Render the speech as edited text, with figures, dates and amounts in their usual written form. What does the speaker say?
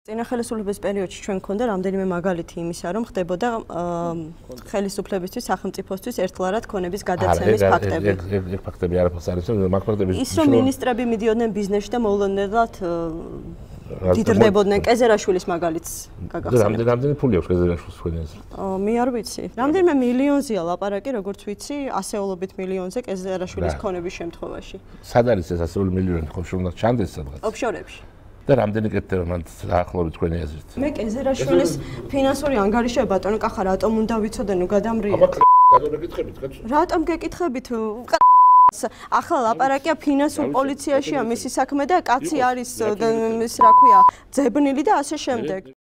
წინა ხელისუფლების პერიოდში ჩვენ გქონდა რამდენიმე მაგალითი იმისა, რომ ხდებოდა ხელისუფლებისთვის, სახელმწიფოსთვის ერთლარად ქონების გადაცემის ფაქტები. ეგ ფაქტები არაფერს არის, მაგ ფაქტები ის რომ მინისტრები მიდიოდნენ ბიზნესში და მოულოდნელად დიდრდებოდნენ კეზერაშვილის მაგალითს გაგახსენებთ. რამდენი ფული აქვს კეზერაშვილის თქვენს? მე არ ვიცი. რამდენიმე მილიონზეა ლაპარაკი, როგორც ვიცი, ასეულობით მილიონზე კეზერაშვილის ქონების შემთხვევაში. სად არის ეს ასეული მილიონი, ხო რომ უნდა ჩანდეს სადღაც? ოფშორებში. და რამდენი კეთდება მან დაახლოებით თქვენი აზრით? მე კეზერაშვილის ფინანსური ანგარიშები ბატონო კახა რატომ უნდა ვიცოდე ნუ გადამრიეთ. რატომ გეკითხებით? ახლა ლაპარაკია ფინანსურ პოლიციაშია მისი საქმე და კაცი არის ის რა ქვია ძებნილი და ასე შემდეგ.